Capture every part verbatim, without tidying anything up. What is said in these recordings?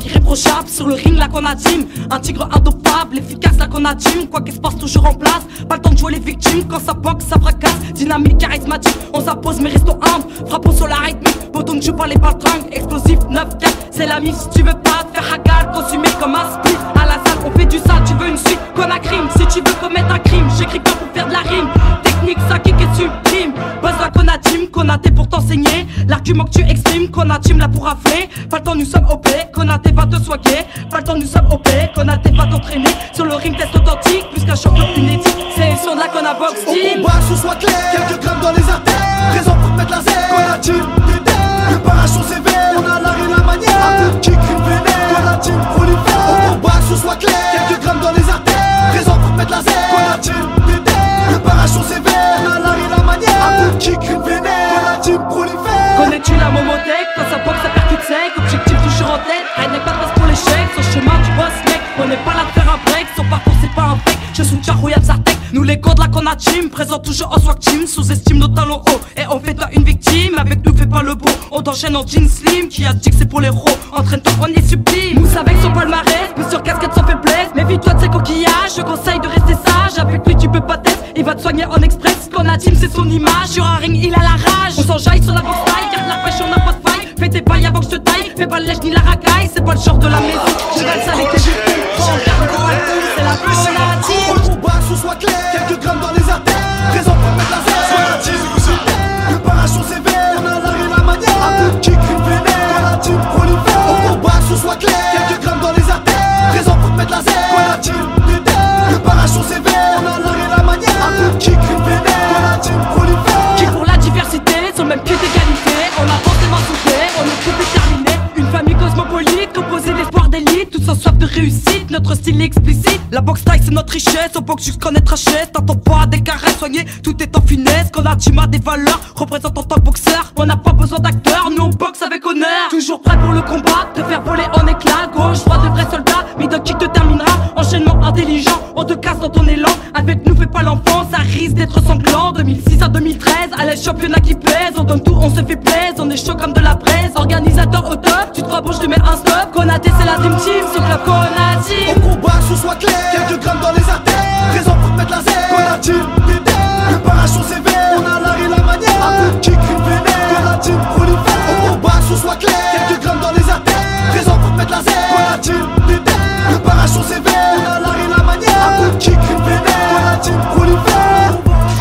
irréprochable. Sur le ring, là qu'on a Jim, un tigre indopable, efficace, là qu'on a Jim. Quoi qu'il se passe, toujours en place. Pas le temps de jouer les victimes. Quand ça boxe, ça fracasse. Dynamique, charismatique. On s'impose, mais restons humbles. Frappons sur la rythmique. Poto ne joue pas les baltringues. Explosif, neuf quatre. C'est la mif si tu veux pas te faire hagal. Consumé comme un split. À la salle, on fait du sale. Tu veux une suite qu'on a crime. Si tu veux commettre un crime, j'écris pas pour faire de la rime. Technique, ça kick et sublime. Buzz là qu'on a Jim, qu'on a t'es pour t'enseigner. L'argument que tu exprimes, qu'on a Jim là pour rafler. Pas le temps, nous sommes O P. Qu'on a t'es pas te soigner. Pas le temps, nous sommes O P. Qu'on a t'es pas t'entraîner. Sur le ring, test authentique. Plus qu'un champion inédit. C'est le son de là qu'on a box team. Au combat, sous soit clair. Quelques grammes dans les artères. Présent pour te mettre la zère. Qu'on a Jim, t'es le parachon sévère. On a l'art et la manière. Un peu qui crime vénère. Qu'on a Jim, prolifère. Au combat, sous soit clair. Quelques grammes dans les artères. Présent pour te mettre la zère. Qu'on a Jim, t'es le parachon sévère. On a l'art et la manière. Un peu qui crime vénère. Qu'on a Jim, prolifère. Connais-tu la momothèque? Quand ça boxe, ça percute sec. Objectif toujours en tête. Rien n'est pas de place pour l'échec. Son chemin, tu bosses, mec. On n'est pas là de faire un break. Son parcours, c'est pas un fake. Je suis Jarouya Zartek. Nous les codes là qu'on a Jim. Présent toujours en swag team. Sous-estime nos talons hauts. Et on fait toi une victime. Avec nous, fais pas le beau. On t'enchaîne en jean slim. Qui a dit que c'est pour les ros. Entraîne-toi, on est sublime. Mousse avec son palmarès. Plus sur casquette sans faiblesse. Méfie-toi de ces coquillages. Je conseille de rester sage. Avec lui, tu peux pas tester. Il va te soigner en express. Qu'on a Jim, c'est son image. Sur un ring, il a la rage. On s'enjaille sur la boxe taille. Garde la pêche, on n'a pas de faille. Fais tes pailles avant que je te taille. Fais pas le lèche ni la racaille. C'est pas le genre de la maison. J'ai la salle et tes jeux. C'est la Au combat, sous soit clair. Quelques grammes dans les artères. Présent pour mettre la zère. Qu'on a Jim, le parachon sévère. On a l'art et la manière. Un peu qui crime vénère. Qu'on a Jim, prolifère. Au combat, sous soit clair. Quelques grammes dans les artères. Présent pour te mettre la zère. Qu'on a Jim, le parachon sévère. On a l'art et la manière. Un peu qui crime vénère. Qu'on a Jim, prolifère. Qui pour la diversité, sur le même pied d'égalité. On a forcément soufflé, on est tout déterminé. Une famille cosmopolite, composée d'espoir d'élite. Tous en soif de réussite, notre style est explicite. La boxe taille c'est notre richesse, on boxe jusqu'en être chaise. T'attends pas des caresses soignées, tout est en finesse. Qu'on a Jim a des valeurs, représente en tant que boxeur. On n'a pas besoin d'acteurs, nous on boxe avec honneur. Toujours prêt pour le combat, te faire voler en éclats. Gauche, droite de vrais soldats, middle kick te terminera. Enchaînement intelligent, on te casse dans ton élan. Avec nous fais pas l'enfant, ça risque d'être sanglant. deux mille six à deux mille treize, à l'aise championnat qui pèse. On donne tout, on se fait plaisir, on est chaud comme de la presse. Organisateur au top, tu te rapproches, je te mets un stop. Konaté c'est la dream team, ce club Konaté. Au combat, sous soit clair. Quelques grammes dans les artères. Présent pour te mettre la zère. Qu'on a Jim, t'es le parachon sévère. On a l'art et la manière. Un peu qui crime vénère. Qu'on a Jim, prolifère. Au combat, sous soit clair. Quelques grammes dans les artères. Présent pour te mettre la zère. Qu'on a Jim, t'es le parachon sévère. On a l'art et la manière. Un peu qui crime vénère. Qu'on a Jim, prolifère.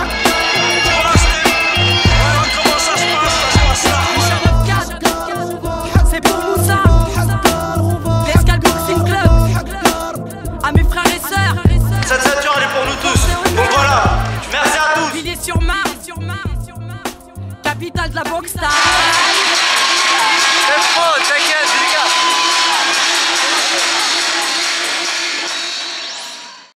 C'est pour Moussa, l'Escal Boxing Club. À mes frères et sœurs. Cette ceinture elle est pour nous tous. Donc voilà, merci à tous. Villiers-sur-Marne, capitale de la boxe.